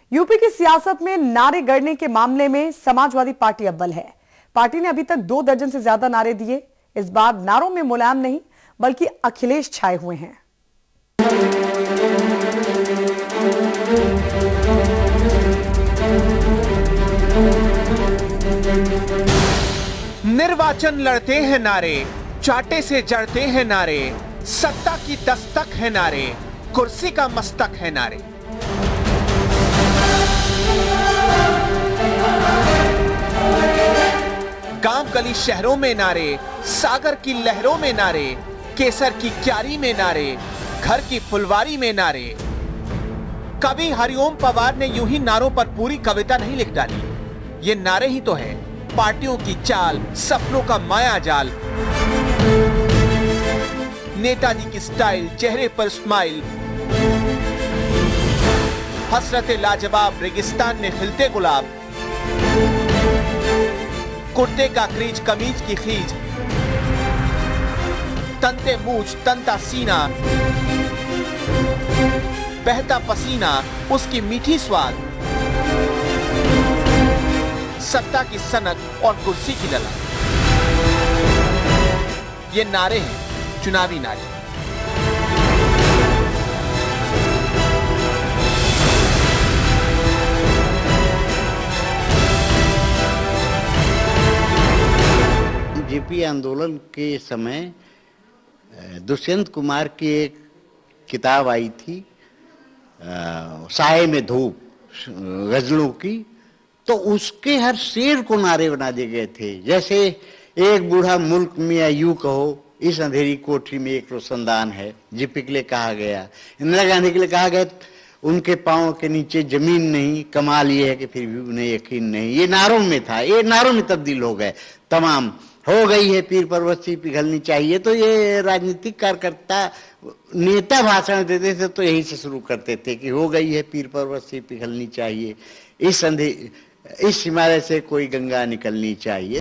UP की सियासत में नारे गढ़ने के मामले में समाजवादी पार्टी अव्वल है। पार्टी ने अभी तक 2 दर्जन से ज्यादा नारे दिए। इस बार नारों में मुलायम नहीं बल्कि अखिलेश छाए हुए हैं। निर्वाचन लड़ते हैं नारे, चाटे से जड़ते हैं नारे, सत्ता की दस्तक है नारे, कुर्सी का मस्तक है नारे। गांव गली शहरों में नारे, सागर की लहरों में नारे, केसर की क्यारी में नारे, घर की फुलवारी में नारे। कवि हरिओम पवार ने यूं ही नारों पर पूरी कविता नहीं लिख डाली। ये नारे ही तो है पार्टियों की चाल, सपनों का माया जाल। नेताजी की स्टाइल, चेहरे पर स्माइल, हसरते लाजवाब, रेगिस्तान में खिलते गुलाब, कुर्ते का क्रीज, कमीज की खींच, तनते मूछ, तनता सीना, बहता पसीना, उसकी मीठी स्वाद, सत्ता की सनक और कुर्सी की ललक। ये नारे हैं चुनावी नारे। जेपी आंदोलन के समय दुष्यंत कुमार की एक किताब आई थी, साए में धूप, गजलों की। तो उसके हर शेर को नारे बना दिए गए थे। जैसे एक बूढ़ा मुल्क में यूं कहो, इस अंधेरी कोठरी में एक रोशनदान है। जेपी के लिए कहा गया, इंदिरा गांधी के लिए कहा गया, उनके पांव के नीचे जमीन नहीं, कमाल ये है कि फिर भी उन्हें यकीन नहीं। ये नारों में था, ये नारों में तब्दील हो गए तमाम। हो गई है पीर पर्वत सी पिघलनी चाहिए। तो ये राजनीतिक कार्यकर्ता, नेता भाषण देते थे तो यही से शुरू करते थे कि हो गई है पीर पर्वत सी पिघलनी चाहिए, इस हिमालय से कोई गंगा निकलनी चाहिए।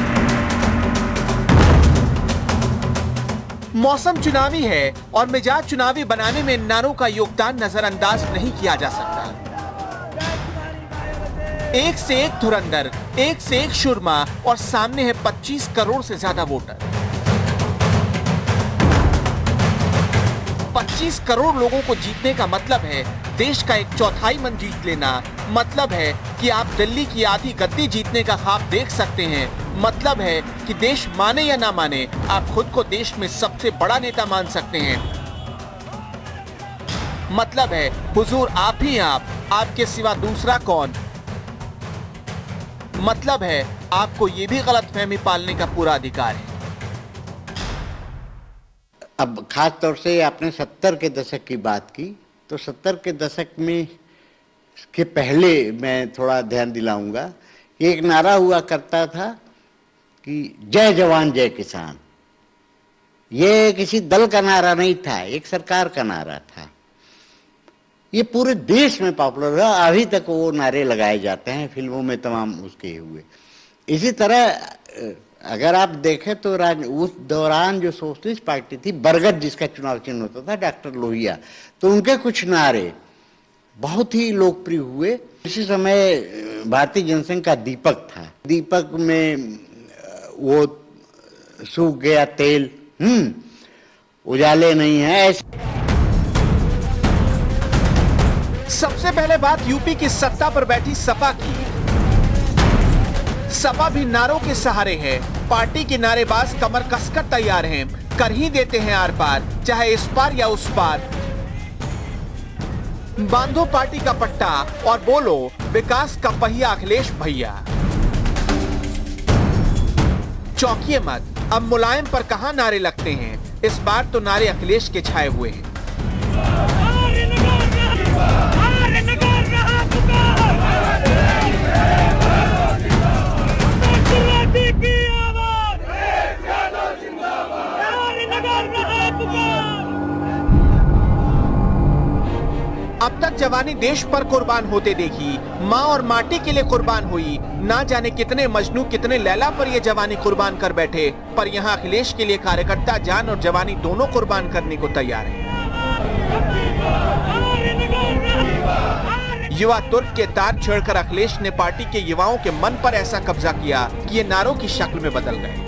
मौसम चुनावी है और मिजाज चुनावी बनाने में नारों का योगदान नजरअंदाज नहीं किया जा सकता। एक से एक धुरंधर, एक से एक शुरमा और सामने है 25 करोड़ से ज्यादा वोटर। 25 करोड़ लोगों को जीतने का मतलब है देश का 1/4 मन जीत लेना। मतलब है कि आप दिल्ली की आधी गद्दी जीतने का ख्वाब देख सकते हैं। मतलब है कि देश माने या ना माने, आप खुद को देश में सबसे बड़ा नेता मान सकते हैं। मतलब है हुजूर आप ही आप, आपके सिवा दूसरा कौन। मतलब है आपको यह भी गलतफहमी पालने का पूरा अधिकार है। अब खास तौर से आपने 70 के दशक की बात की, तो 70 के दशक में के पहले मैं थोड़ा ध्यान दिलाऊंगा कि एक नारा हुआ करता था कि जय जवान जय किसान। ये किसी दल का नारा नहीं था, एक सरकार का नारा था। ये पूरे देश में पॉपुलर है, अभी तक वो नारे लगाए जाते हैं, फिल्मों में तमाम उसके हुए। इसी तरह अगर आप देखें तो उस दौरान जो सोशलिस्ट पार्टी थी, बरगद जिसका चुनाव चिन्ह होता था, डॉक्टर लोहिया, तो उनके कुछ नारे बहुत ही लोकप्रिय हुए। इसी समय भारतीय जनसंघ का दीपक था। दीपक में वो सूख गया तेल, उजाले नहीं है। सबसे पहले बात यूपी की सत्ता पर बैठी सपा की। सपा भी नारों के सहारे है। पार्टी के नारेबाज कमर कसकर तैयार हैं, कर ही देते हैं आर पार, चाहे इस पार या उस पार। बांधो पार्टी का पट्टा और बोलो विकास का पहिया अखिलेश भैया। चौंकिए मत, अब मुलायम पर कहां नारे लगते हैं। इस बार तो नारे अखिलेश के छाए हुए हैं। अब तक जवानी देश पर कुर्बान होते देखी, माँ और माटी के लिए कुर्बान हुई। ना जाने कितने मजनू, कितने लैला पर ये जवानी कुर्बान कर बैठे, पर यहाँ अखिलेश के लिए कार्यकर्ता जान और जवानी दोनों कुर्बान करने को तैयार है। युवा तुर्क के तार छेड़कर अखिलेश ने पार्टी के युवाओं के मन पर ऐसा कब्जा किया कि ये नारों की शक्ल में बदल गए।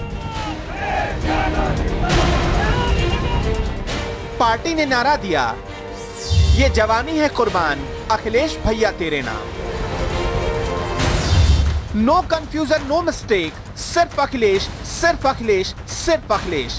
पार्टी ने नारा दिया, ये जवानी है कुर्बान, अखिलेश भैया तेरे नाम। नो कंफ्यूजन, नो मिस्टेक, सिर्फ अखिलेश, सिर्फ अखिलेश, सिर्फ अखिलेश।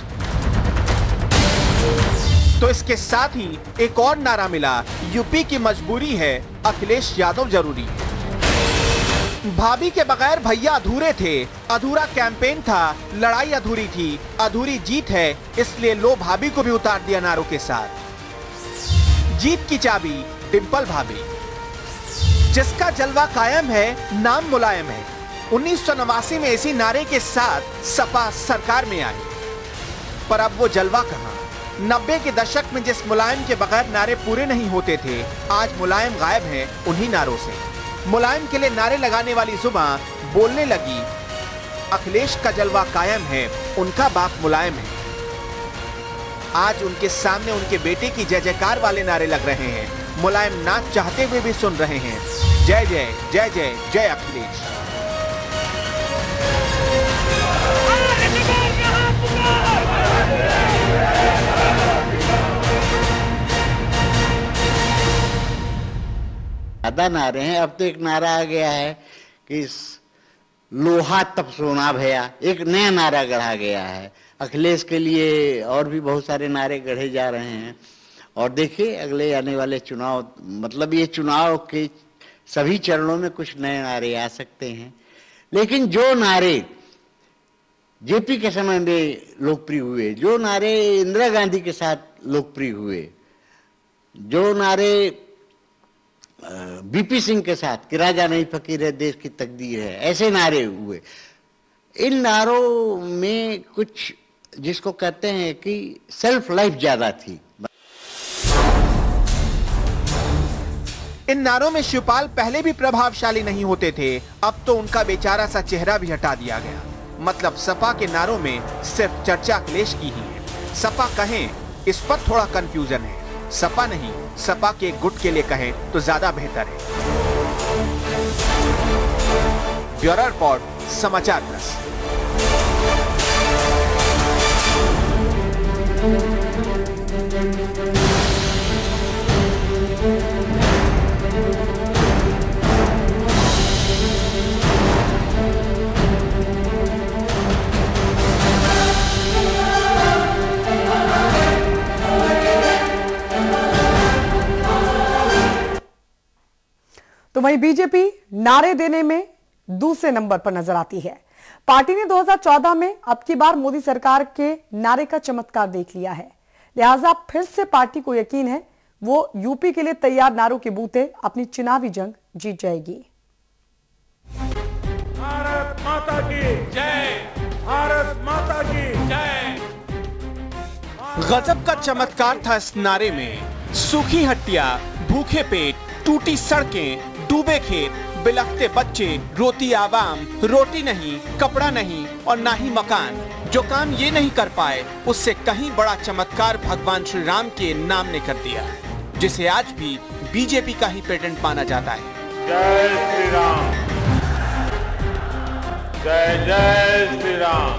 तो इसके साथ ही एक और नारा मिला, यूपी की मजबूरी है, अखिलेश यादव जरूरी। भाभी के बगैर भैया अधूरे थे, अधूरा कैंपेन था, लड़ाई अधूरी थी, अधूरी जीत है, इसलिए लो भाभी को भी उतार दिया नारों के साथ। जीत की चाबी डिंपल भाभी, जिसका जलवा कायम है, नाम मुलायम है। 1989 में इसी नारे के साथ सपा सरकार में आई, पर अब वो जलवा कहां? 90 के दशक में जिस मुलायम के बगैर नारे पूरे नहीं होते थे, आज मुलायम गायब है उन्हीं नारों से। मुलायम के लिए नारे लगाने वाली जुबान बोलने लगी, अखिलेश का जलवा कायम है, उनका बाप मुलायम है। आज उनके सामने उनके बेटे की जय जयकार वाले नारे लग रहे हैं, मुलायम नाच चाहते हुए भी सुन रहे हैं, जय जय जय जय जय अखिलेश। ज्यादा नारे हैं। अब तो एक नारा आ गया है कि लोहा तब सोना भैया, एक नया नारा गढ़ा गया है अखिलेश के लिए। और भी बहुत सारे नारे गढ़े जा रहे हैं और देखिए अगले आने वाले चुनाव, मतलब ये चुनाव के सभी चरणों में कुछ नए नारे आ सकते हैं। लेकिन जो नारे जेपी के समय में लोकप्रिय हुए, जो नारे इंदिरा गांधी के साथ लोकप्रिय हुए, जो नारे बीपी सिंह के साथ कि राजा नहीं फकीर है देश की तकदीर है, ऐसे नारे हुए। इन नारों में कुछ जिसको कहते हैं कि सेल्फ लाइफ ज्यादा थी। इन नारों में शिवपाल पहले भी प्रभावशाली नहीं होते थे, अब तो उनका बेचारा सा चेहरा भी हटा दिया गया। मतलब सपा के नारों में सिर्फ चर्चा अखिलेश की ही है। सपा कहें इस पर थोड़ा कंफ्यूजन है, सपा नहीं सपा के गुट के लिए कहें तो ज्यादा बेहतर है। Bureau report, Samachar plus. तो वहीं बीजेपी नारे देने में दूसरे नंबर पर नजर आती है। पार्टी ने 2014 में अब की बार मोदी सरकार के नारे का चमत्कार देख लिया है, लिहाजा फिर से पार्टी को यकीन है वो यूपी के लिए तैयार नारों के बूते अपनी चुनावी जंग जीत जाएगी। भारत माता की जय, भारत माता की जय। गजब का चमत्कार था इस नारे में। सूखी हट्टियां, भूखे पेट, टूटी सड़कें, डूबे खेत, बिलखते बच्चे, रोती आवाम, रोटी नहीं, कपड़ा नहीं और ना ही मकान। जो काम ये नहीं कर पाए उससे कहीं बड़ा चमत्कार भगवान श्री राम के नाम ने कर दिया, जिसे आज भी बीजेपी का ही पेटेंट माना जाता है। जय श्री राम, जय जय श्री राम।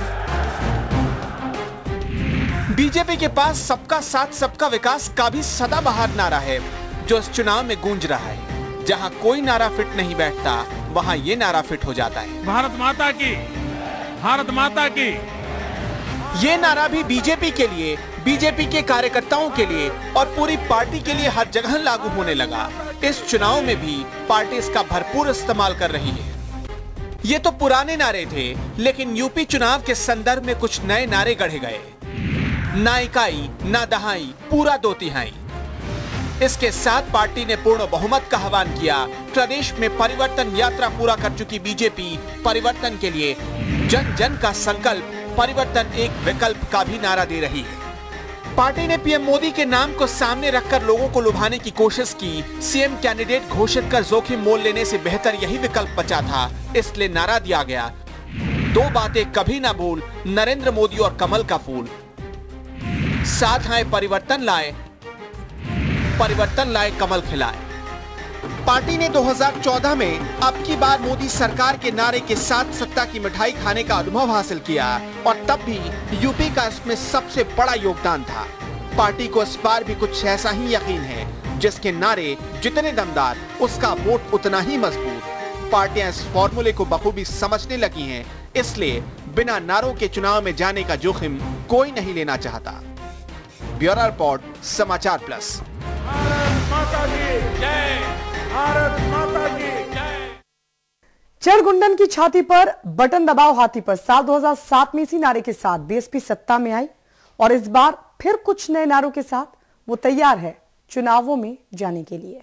बीजेपी के पास सबका साथ सबका विकास का भी सदाबहार नारा है, जो इस चुनाव में गूंज रहा है। जहां कोई नारा फिट नहीं बैठता, वहां ये नारा फिट हो जाता है। भारत माता की, भारत माता की। ये नारा भी बीजेपी के लिए, बीजेपी के कार्यकर्ताओं के लिए और पूरी पार्टी के लिए हर जगह लागू होने लगा। इस चुनाव में भी पार्टी इसका भरपूर इस्तेमाल कर रही है। ये तो पुराने नारे थे, लेकिन यूपी चुनाव के संदर्भ में कुछ नए नारे गढ़े गए। ना इकाई, ना दहाई, पूरा 2/3। इसके साथ पार्टी ने पूर्ण बहुमत का आह्वान किया। प्रदेश में परिवर्तन यात्रा पूरा कर चुकी बीजेपी परिवर्तन के लिए जन जन का संकल्प, परिवर्तन एक विकल्प का भी नारा दे रही है। पार्टी ने पीएम मोदी के नाम को सामने रखकर लोगों को लुभाने की कोशिश की। सीएम कैंडिडेट घोषित कर जोखिम मोल लेने से बेहतर यही विकल्प बचा था, इसलिए नारा दिया गया, 2 बातें कभी ना भूल, नरेंद्र मोदी और कमल का फूल। साथ आए परिवर्तन लाए, परिवर्तन लाए कमल खिलाए। पार्टी ने 2014 में अब की बार मोदी सरकार के नारे के साथ सत्ता की मिठाई खाने का अनुभव हासिल किया और तब भी यूपी का इसमें सबसे बड़ा योगदान था। पार्टी को इस बार भी कुछ ऐसा ही यकीन है, जिसके नारे जितने दमदार उसका वोट उतना ही मजबूत। पार्टियां इस फॉर्मूले को बखूबी समझने लगी हैं, इसलिए बिना नारों के चुनाव में जाने का जोखिम कोई नहीं लेना चाहता। Bureau report, Samachar plus. Bharat Mata की जय, भारत माता की जय। चढ़गुंडन की छाती पर बटन दबाओ हाथी पर साल 2007 में इसी नारे के साथ बीएसपी सत्ता में आई और इस बार फिर कुछ नए नारों के साथ वो तैयार है चुनावों में जाने के लिए।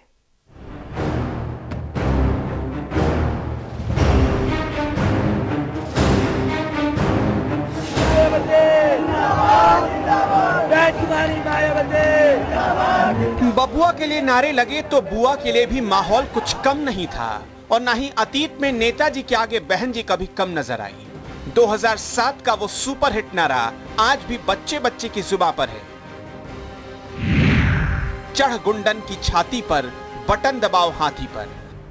बबुआ के लिए नारे लगे तो बुआ के लिए भी माहौल कुछ कम नहीं था और ना ही अतीत में नेताजी के आगे बहन जी कभी कम नजर आई। 2007 का वो सुपरहिट नारा आज भी बच्चे बच्चे की जुबान पर है। चढ़ गुंडन की छाती पर बटन दबाओ हाथी पर।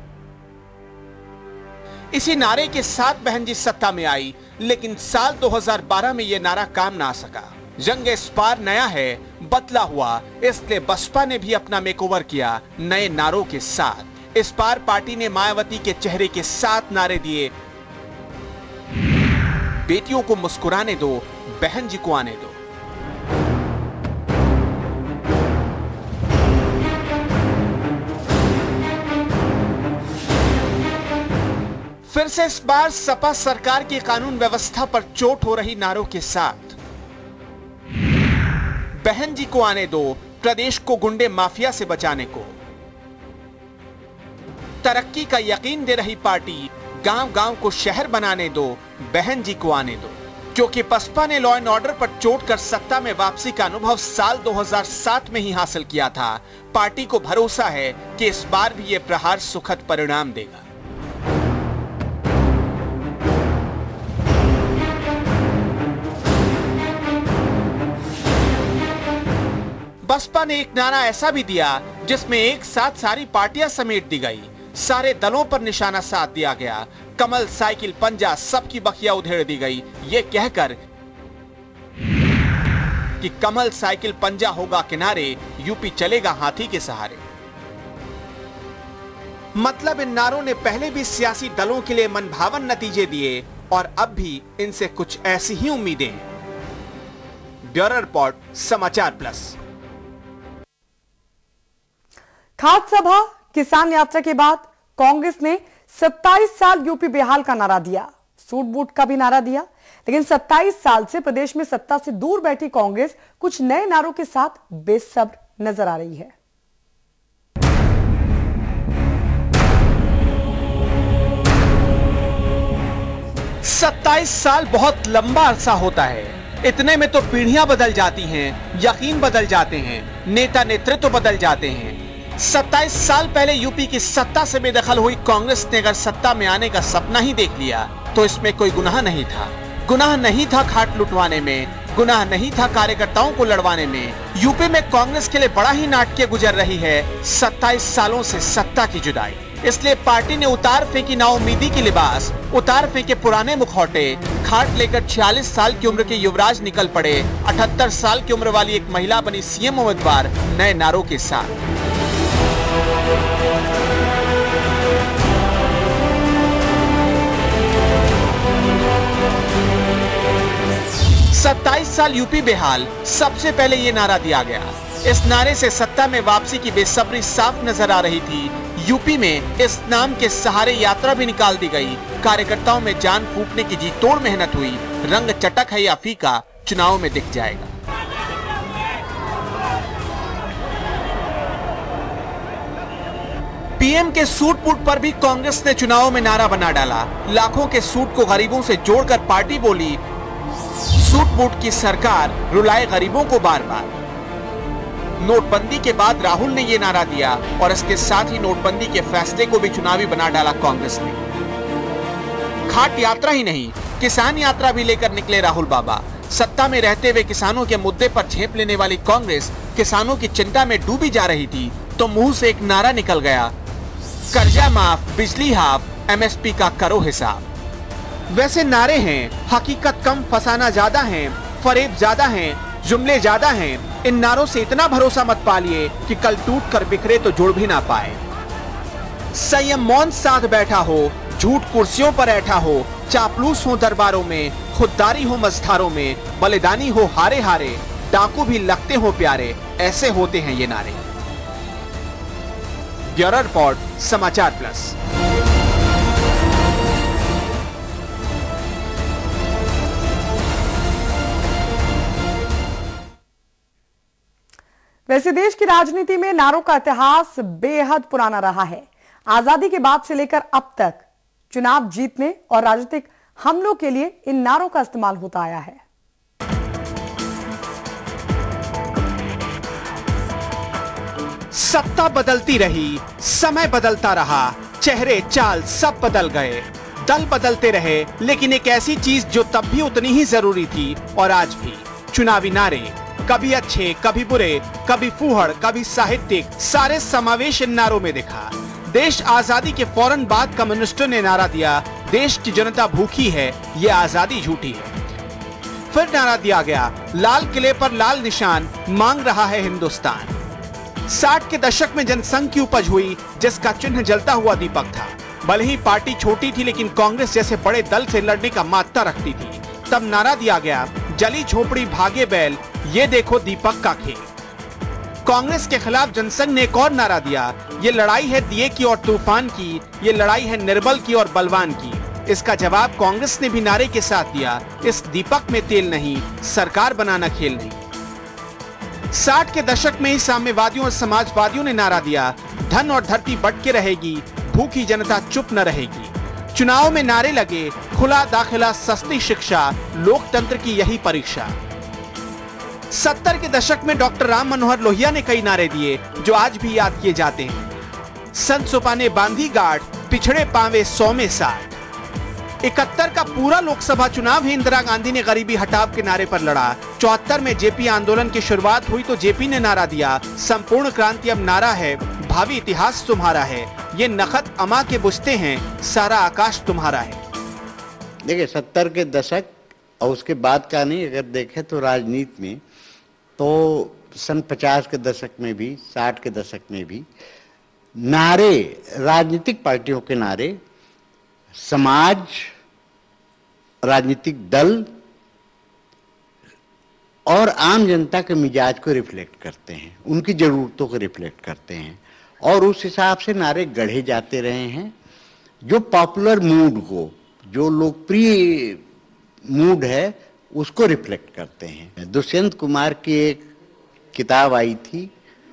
इसी नारे के साथ बहन जी सत्ता में आई, लेकिन साल 2012 में ये नारा काम ना आ सका। जंग इस बार नया है, बदला हुआ, इसलिए बसपा ने भी अपना मेकओवर किया नए नारों के साथ। इस बार पार्टी ने मायावती के चेहरे के साथ नारे दिए, बेटियों को मुस्कुराने दो, बहन जी को आने दो। फिर से इस बार सपा सरकार की कानून व्यवस्था पर चोट हो रही नारों के साथ। बहन जी को आने दो, प्रदेश को गुंडे माफिया से बचाने को। तरक्की का यकीन दे रही पार्टी, गांव-गांव को शहर बनाने दो, बहन जी को आने दो। क्योंकि बसपा ने लॉ एंड ऑर्डर पर चोट कर सत्ता में वापसी का अनुभव साल 2007 में ही हासिल किया था। पार्टी को भरोसा है कि इस बार भी ये प्रहार सुखद परिणाम देगा। बसपा ने एक नारा ऐसा भी दिया जिसमें एक साथ सारी पार्टियां समेट दी गई, सारे दलों पर निशाना साध दिया गया। कमल साइकिल पंजा सबकी बखिया उधेड़ दी गई, ये कहकर कि कमल साइकिल पंजा होगा किनारे, यूपी चलेगा हाथी के सहारे। मतलब इन नारों ने पहले भी सियासी दलों के लिए मनभावन नतीजे दिए और अब भी इनसे कुछ ऐसी ही उम्मीदें हैं। Bureau report, Samachar plus. खाद सभा, किसान यात्रा के बाद कांग्रेस ने 27 साल यूपी बेहाल का नारा दिया, सूट बूट का भी नारा दिया। लेकिन 27 साल से प्रदेश में सत्ता से दूर बैठी कांग्रेस कुछ नए नारों के साथ बेसब्र नजर आ रही है। सत्ताईस साल बहुत लंबा अरसा होता है। इतने में तो पीढ़ियां बदल जाती हैं, यकीन बदल जाते हैं, नेता नेतृत्व बदल जाते हैं। 27 साल पहले यूपी की सत्ता से बेदखल हुई कांग्रेस ने अगर सत्ता में आने का सपना ही देख लिया तो इसमें कोई गुनाह नहीं था। गुनाह नहीं था खाट लुटवाने में, गुनाह नहीं था कार्यकर्ताओं को लड़वाने में। यूपी में कांग्रेस के लिए बड़ा ही नाटकीय गुजर रही है 27 सालों से सत्ता की जुदाई। इसलिए पार्टी ने उतार फेंकी नाउमीदी की लिबास, उतार फेंके पुराने मुखौटे, खाट लेकर 46 साल की उम्र के युवराज निकल पड़े। 78 साल की उम्र वाली एक महिला बनी सीएम उम्मीदवार नए नारों के साथ। 27 साल यूपी बेहाल, सबसे पहले ये नारा दिया गया। इस नारे से सत्ता में वापसी की बेसब्री साफ नजर आ रही थी। यूपी में इस नाम के सहारे यात्रा भी निकाल दी गई। कार्यकर्ताओं में जान फूंकने की जी तोड़ मेहनत हुई। रंग चटक है या फीका, चुनाव में दिख जाएगा। पीएम के सूट बूट पर भी कांग्रेस ने चुनाव में नारा बना डाला। लाखों के सूट को गरीबों से जोड़कर पार्टी बोली, सूट बूट की सरकार रुलाए गरीबों को बार बार। नोटबंदी के बाद राहुल ने यह नारा दिया और इसके साथ ही नोटबंदी के फैसले को भी चुनावी बना डाला कांग्रेस ने। खाट यात्रा ही नहीं, किसान यात्रा भी लेकर निकले राहुल बाबा। सत्ता में रहते हुए किसानों के मुद्दे पर झेप लेने वाली कांग्रेस किसानों की चिंता में डूबी जा रही थी तो मुंह से एक नारा निकल गया, कर्जा माफ, बिजली हाफ, MSP का करो हिसाब। वैसे नारे हैं, हकीकत कम, फसाना ज्यादा है, फरेब ज्यादा है, जुमले ज्यादा हैं। इन नारों से इतना भरोसा मत पालिए कि कल टूट कर बिखरे तो जुड़ भी ना पाए। संयम मौन साध बैठा हो, झूठ कुर्सियों पर बैठा हो, चापलूस हो दरबारों में, खुददारी हो मझधारों में, बलिदानी हो हारे हारे, डाकू भी लगते हो प्यारे, ऐसे होते हैं ये नारे। Bureau report, Samachar plus. वैसे देश की राजनीति में नारों का इतिहास बेहद पुराना रहा है। आजादी के बाद से लेकर अब तक चुनाव जीतने और राजनीतिक हमलों के लिए इन नारों का इस्तेमाल होता आया है। सत्ता बदलती रही, समय बदलता रहा, चेहरे चाल सब बदल गए, दल बदलते रहे, लेकिन एक ऐसी चीज जो तब भी उतनी ही जरूरी थी और आज भी, चुनावी नारे। कभी अच्छे, कभी बुरे, कभी फूहड़, कभी साहित्यिक, सारे समावेश इन नारों में दिखा। देश आजादी के फौरन बाद कम्युनिस्टों ने नारा दिया, देश की जनता भूखी है, ये आजादी झूठी है। फिर नारा दिया गया, लाल किले पर लाल निशान, मांग रहा है हिंदुस्तान। 60 के दशक में जनसंघ की उपज हुई, जिसका चिन्ह जलता हुआ दीपक था। भले ही पार्टी छोटी थी, लेकिन कांग्रेस जैसे बड़े दल से लड़ने का मात्रा रखती थी। तब नारा दिया गया, जली झोपड़ी भागे बैल, ये देखो दीपक का खेल। कांग्रेस के खिलाफ जनसंघ ने एक और नारा दिया, ये लड़ाई है दिए की और तूफान की, ये लड़ाई है निर्बल की और बलवान की। इसका जवाब कांग्रेस ने भी नारे के साथ दिया, इस दीपक में तेल नहीं, सरकार बनाना खेल नहीं। 60 के दशक में ही साम्यवादियों और समाजवादियों ने नारा दिया, धन और धरती बट के रहेगी, भूखी जनता चुप न रहेगी। चुनाव में नारे लगे, खुला दाखिला, सस्ती शिक्षा, लोकतंत्र की यही परीक्षा। 70 के दशक में डॉक्टर राम मनोहर लोहिया ने कई नारे दिए जो आज भी याद किए जाते हैं। संत सुपा ने बांधी गांठ, पिछड़े पावे 100 में 60। 71 का पूरा लोकसभा चुनाव ही इंदिरा गांधी ने गरीबी हटाव के नारे पर लड़ा। 74 में जेपी आंदोलन की शुरुआत हुई तो जेपी ने नारा दिया, संपूर्ण क्रांति अब नारा है, भावी इतिहास तुम्हारा है, ये नखत अमा के बुझते हैं, सारा आकाश तुम्हारा है। देखिए 70 के दशक और उसके बाद का नहीं, अगर देखें तो राजनीति में तो सन 50 के दशक में भी, 60 के दशक में भी नारे, राजनीतिक पार्टियों के नारे समाज, राजनीतिक दल और आम जनता के मिजाज को रिफ्लेक्ट करते हैं, उनकी जरूरतों को रिफ्लेक्ट करते हैं और उस हिसाब से नारे गढ़े जाते रहे हैं जो पॉपुलर मूड को, जो लोकप्रिय मूड है उसको रिफ्लेक्ट करते हैं। दुष्यंत कुमार की एक किताब आई थी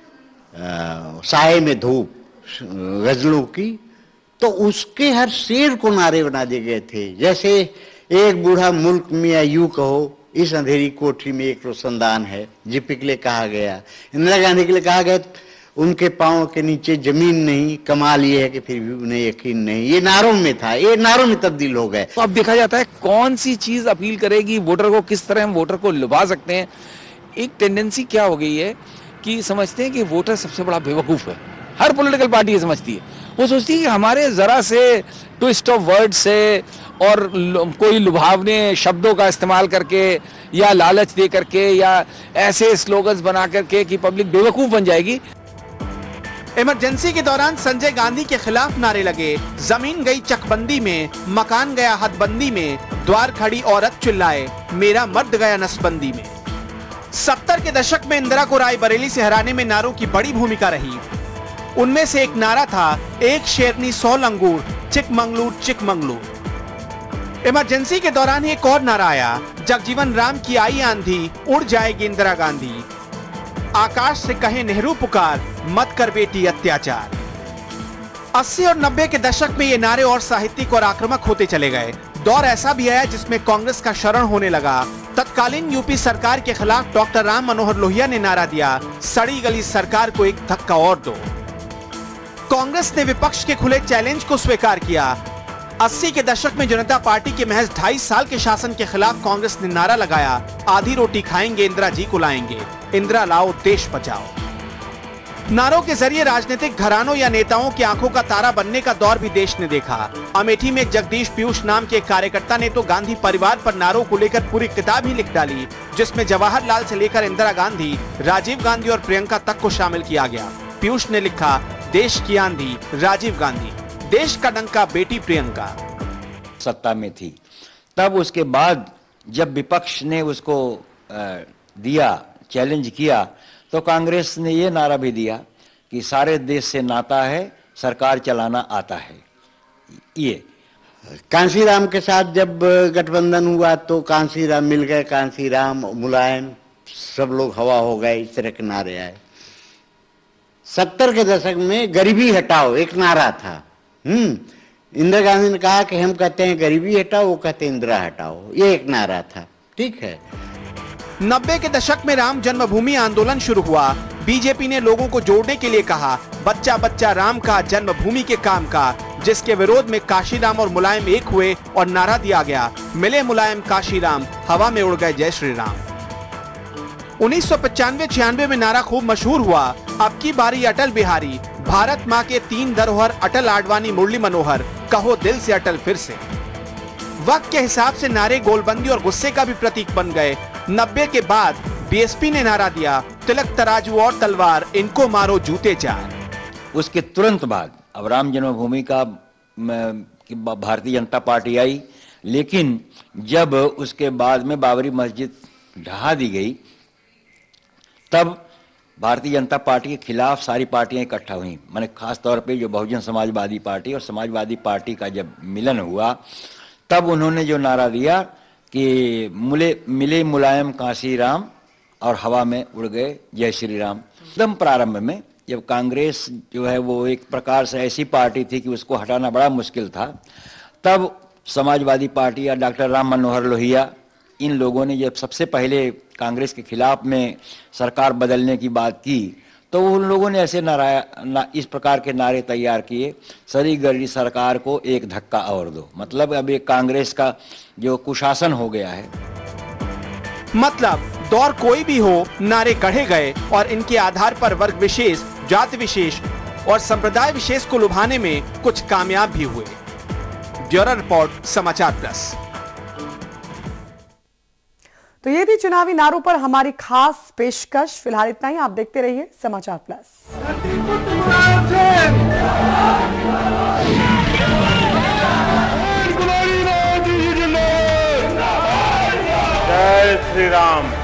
साए में धूप, गजलों की, तो उसके हर शेर को नारे बना दिए गए थे। जैसे एक बूढ़ा मुल्क में या यूं कहो, इस अंधेरी कोठरी में एक रोशनदान है, जीपी के लिए कहा गया। इंदिरा गांधी के लिए कहा गया, उनके पांव के नीचे जमीन नहीं, कमाल ये है कि फिर भी उन्हें यकीन नहीं। ये नारों में था, ये नारों में तब्दील हो गए। तो अब देखा जाता है कौन सी चीज अपील करेगी वोटर को, किस तरह हम वोटर को लुभा सकते हैं। एक टेंडेंसी क्या हो गई है कि समझते हैं कि वोटर सबसे बड़ा बेवकूफ है। हर पॉलिटिकल पार्टी ये समझती है, वो सोचती है कि हमारे जरा से ट्विस्ट ऑफ वर्ड से और कोई लुभावने शब्दों का इस्तेमाल करके या लालच दे करके या ऐसे स्लोगन्स बना करके कि पब्लिक बेवकूफ बन जाएगी। इमरजेंसी के दौरान संजय गांधी के खिलाफ नारे लगे, जमीन गई चकबंदी में, मकान गया हदबंदी में, द्वार खड़ी औरत चिल्लाए, मेरा मर्द गया नसबंदी में। 70 के दशक में इंदिरा को रायबरेली से हराने में नारों की बड़ी भूमिका रही। उनमें से एक नारा था, एक शेरनी 100 लंगूर, चिकमंगलूर चिकमंगलूर। इमरजेंसी के दौरान एक और नारा आया, जगजीवन राम की आई आंधी, उड़ जाएगी इंदिरा गांधी। आकाश से कहे नेहरू पुकार, मत कर बेटी अत्याचार। 80 और 90 के दशक में ये नारे और साहित्यिक और आक्रामक होते चले गए। दौर ऐसा भी आया जिसमें कांग्रेस का शरण होने लगा। तत्कालीन यूपी सरकार के खिलाफ डॉक्टर राम मनोहर लोहिया ने नारा दिया, सड़ी गली सरकार को एक धक्का और दो। कांग्रेस ने विपक्ष के खुले चैलेंज को स्वीकार किया। 80 के दशक में जनता पार्टी के महज 2.5 साल के शासन के खिलाफ कांग्रेस ने नारा लगाया, आधी रोटी खाएंगे इंदिरा जी को लाएंगे, इंदिरा लाओ देश बचाओ। नारों के जरिए राजनीतिक घरानों या नेताओं की आंखों का तारा बनने का दौर भी देश ने देखा। अमेठी में जगदीश पीयूष नाम के एक कार्यकर्ता ने तो गांधी परिवार पर नारों को लेकर पूरी किताब ही लिख डाली, जिसमें जवाहरलाल से लेकर इंदिरा गांधी, राजीव गांधी और प्रियंका तक को शामिल किया गया। पीयूष ने लिखा, देश की आंधी राजीव गांधी, देश का डंका बेटी प्रियंका। सत्ता में थी तब, उसके बाद जब विपक्ष ने उसको दिया, चैलेंज किया, तो कांग्रेस ने ये नारा भी दिया कि सारे देश से नाता है, सरकार चलाना आता है। ये कांशीराम के साथ जब गठबंधन हुआ तो कांशीराम मिल गए, कांशीराम, मुलायम, सब लोग हवा हो गए, इस तरह के नारे आए। 70 के दशक में गरीबी हटाओ एक नारा था। इंदिरा गांधी ने कहा कि हम कहते हैं गरीबी हटाओ, वो कहते हैं इंदिरा हटाओ, ये एक नारा था। ठीक है। 90 के दशक में राम जन्मभूमि आंदोलन शुरू हुआ। बीजेपी ने लोगों को जोड़ने के लिए कहा, बच्चा बच्चा राम का, जन्मभूमि के काम का, जिसके विरोध में काशीराम और मुलायम एक हुए और नारा दिया गया, मिले मुलायम काशीराम, हवा में उड़ गए जय श्री राम। 1995-96 में नारा खूब मशहूर हुआ, अब की बारी अटल बिहारी, भारत माँ के 3 धरोहर, अटल, आडवाणी, मुरली मनोहर, कहो दिल से अटल फिर से। वक्त के हिसाब से नारे गोलबंदी और गुस्से का भी प्रतीक बन गए। 90 के बाद बीएसपी ने नारा दिया, तिलक तराजू और तलवार, इनको मारो जूते चार। उसके तुरंत बाद अब राम जन्मभूमि का भारतीय जनता पार्टी आई, लेकिन जब उसके बाद में बाबरी मस्जिद ढहा दी गई, तब भारतीय जनता पार्टी के खिलाफ सारी पार्टियां इकट्ठा हुई। मैंने खास तौर पे जो बहुजन समाजवादी पार्टी और समाजवादी पार्टी का जब मिलन हुआ, तब उन्होंने जो नारा दिया कि मिले मुलायम काशीराम और हवा में उड़ गए जय श्री राम। एकदम प्रारंभ में जब कांग्रेस जो है वो एक प्रकार से ऐसी पार्टी थी कि उसको हटाना बड़ा मुश्किल था, तब समाजवादी पार्टी या डॉक्टर राम मनोहर लोहिया, इन लोगों ने जब सबसे पहले कांग्रेस के खिलाफ में सरकार बदलने की बात की, तो उन लोगों ने ऐसे इस प्रकार के नारे तैयार किए, सरी गरी सरकार को एक धक्का और दो। मतलब अब एक कांग्रेस का जो कुशासन हो गया है। मतलब दौर कोई भी हो, नारे गढ़े गए और इनके आधार पर वर्ग विशेष, जाति विशेष और संप्रदाय विशेष को लुभाने में कुछ कामयाब भी हुए। Bureau report, Samachar plus. तो ये थी चुनावी नारों पर हमारी खास पेशकश। फिलहाल इतना ही, आप देखते रहिए समाचार प्लस। जय श्री राम।